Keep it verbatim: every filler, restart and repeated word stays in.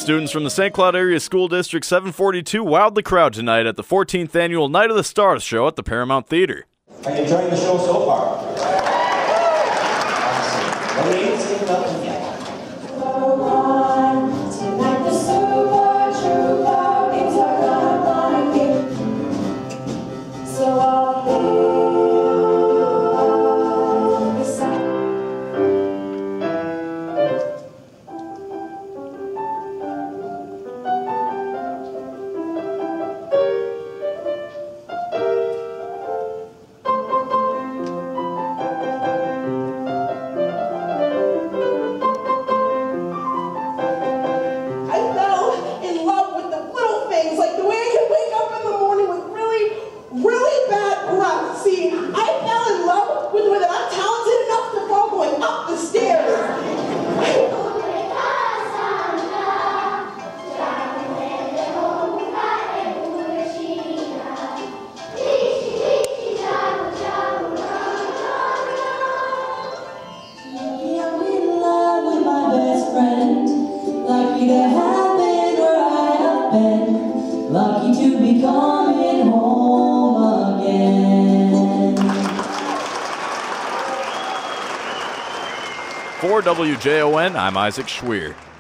Students from the Saint Cloud Area School District seven forty-two wowed the crowd tonight at the fourteenth Annual Night of the Stars show at the Paramount Theatre. Are you enjoying the show so far? Awesome. What are you thinking about tonight? Lucky to be coming home again. For W J O N, I'm Isaac Schweer.